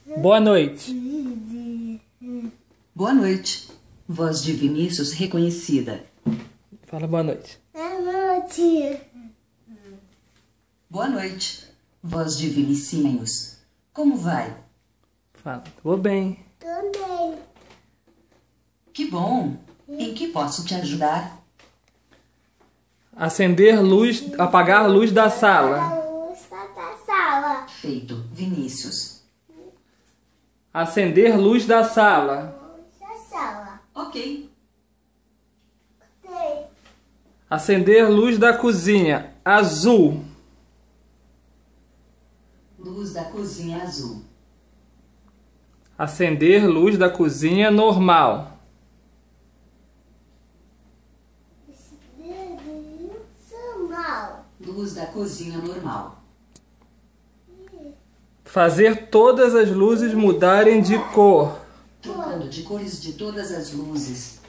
Boa noite. Boa noite. Voz de Vinícius reconhecida. Fala boa noite. Boa noite. Boa noite. Voz de Vinicinhos. Como vai? Fala, vou bem. Também. Que bom. Em que posso te ajudar? Acender luz, apagar a luz da sala. A luz da sala. Feito, Vinícius. Acender luz da sala. Luz da sala. Ok. Tem. Acender luz da cozinha. Azul. Luz da cozinha azul. Acender luz da cozinha normal. Normal. Luz da cozinha normal. Fazer todas as luzes mudarem de cor. Trocando de cores de todas as luzes.